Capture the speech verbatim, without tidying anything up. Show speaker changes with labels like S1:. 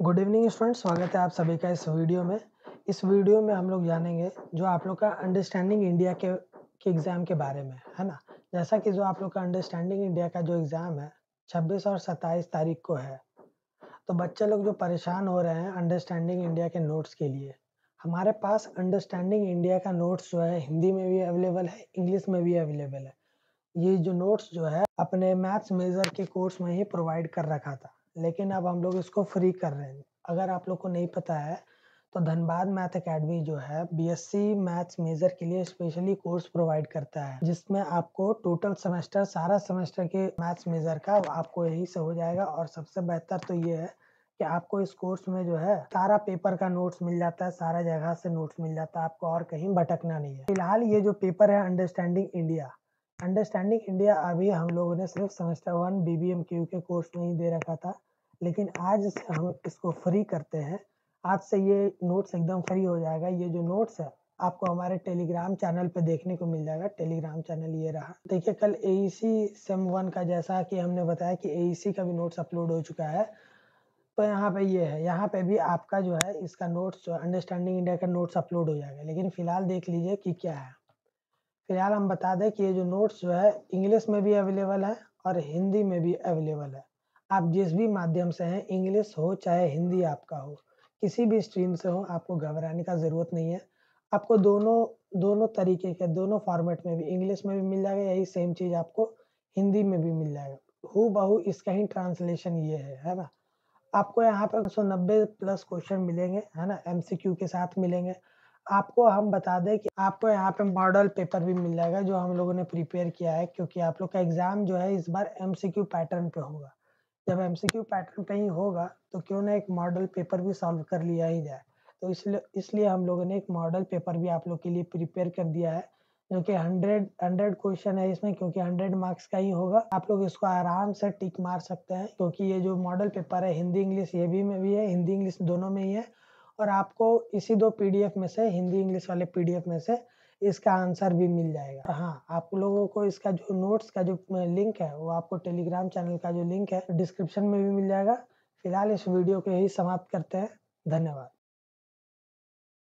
S1: Good evening students, स्वागत है आप सभी का इस वीडियो में। इस वीडियो में हम लोग जानेंगे जो आप लोग का अंडरस्टैंडिंग इंडिया के के एग्ज़ाम के बारे में, है ना? जैसा कि जो आप लोग का अंडरस्टैंडिंग इंडिया का जो एग्ज़ाम है छब्बीस और सत्ताईस तारीख को है, तो बच्चे लोग जो परेशान हो रहे हैं अंडरस्टैंडिंग इंडिया के नोट्स के लिए, हमारे पास अंडरस्टैंडिंग इंडिया का नोट्स जो है हिंदी में भी अवेलेबल है, इंग्लिश में भी अवेलेबल है। ये जो नोट्स जो है अपने मैथ्स मेजर के कोर्स में ही प्रोवाइड कर रखा था, लेकिन अब हम लोग इसको फ्री कर रहे हैं। अगर आप लोग को नहीं पता है तो धनबाद मैथ एकेडमी जो है बीएससी मैथ्स मेजर के लिए स्पेशली कोर्स प्रोवाइड करता है, जिसमें आपको टोटल सेमेस्टर सारा सेमेस्टर के मैथ्स मेजर का आपको यही से हो जाएगा। और सबसे बेहतर तो ये है कि आपको इस कोर्स में जो है सारा पेपर का नोट्स मिल जाता है, सारा जगह से नोट्स मिल जाता है, आपको और कहीं भटकना नहीं है। फिलहाल ये जो पेपर है अंडरस्टैंडिंग इंडिया अंडरस्टैंडिंग इंडिया अभी हम लोगों ने सिर्फ सेमेस्टर वन बीबीएमक्यू के कोर्स में ही दे रखा था, लेकिन आज से हम इसको फ्री करते हैं। आज से ये नोट्स एकदम फ्री हो जाएगा। ये जो नोट्स है आपको हमारे टेलीग्राम चैनल पे देखने को मिल जाएगा। टेलीग्राम चैनल ये रहा। देखिए, कल एईसी सेम वन का जैसा कि हमने बताया कि एईसी का भी नोट्स अपलोड हो चुका है, तो यहाँ पे ये है, यहाँ पे भी आपका जो है इसका नोट्स जो अंडरस्टैंडिंग इंडिया का नोट्स अपलोड हो जाएगा। लेकिन फिलहाल देख लीजिए कि क्या है। फिलहाल हम बता दें कि ये जो नोट्स जो है इंग्लिश में भी अवेलेबल है और हिंदी में भी अवेलेबल है। आप जिस भी माध्यम से हैं, इंग्लिश हो चाहे हिंदी आपका हो, किसी भी स्ट्रीम से हो, आपको घबराने का ज़रूरत नहीं है। आपको दोनों दोनों तरीके के दोनों फॉर्मेट में भी इंग्लिश में भी मिल जाएगा, यही सेम चीज़ आपको हिंदी में भी मिल जाएगा। हूबहू इसका ही ट्रांसलेशन ये है, है ना? आपको यहाँ पे एक सौ नब्बे प्लस क्वेश्चन मिलेंगे, है ना? एमसीक्यू के साथ मिलेंगे। आपको हम बता दें कि आपको यहाँ पे मॉडल पेपर भी मिल जाएगा जो हम लोगों ने प्रिपेयर किया है, क्योंकि आप लोग का एग्ज़ाम जो है इस बार एमसीक्यू पैटर्न पे होगा। जब एमसीक्यू पैटर्न पे ही होगा तो क्यों ना एक मॉडल पेपर भी सॉल्व कर लिया ही जाए। तो इसलिए इसलिए हम लोगों ने एक मॉडल पेपर भी आप लोग के लिए प्रिपेयर कर दिया है, जो कि हंड्रेड हंड्रेड क्वेश्चन है इसमें, क्योंकि हंड्रेड मार्क्स का ही होगा। आप लोग इसको आराम से टिक मार सकते हैं, क्योंकि ये जो मॉडल पेपर है हिंदी इंग्लिश ये भी में भी है, हिंदी इंग्लिश दोनों में ही है। और आपको इसी दो पीडीएफ में से, हिंदी इंग्लिश वाले पीडीएफ में से इसका आंसर भी मिल जाएगा। हाँ, आप लोगों को इसका जो नोट्स का जो लिंक है वो आपको टेलीग्राम चैनल का जो लिंक है डिस्क्रिप्शन में भी मिल जाएगा। फिलहाल इस वीडियो को यही समाप्त करते हैं। धन्यवाद।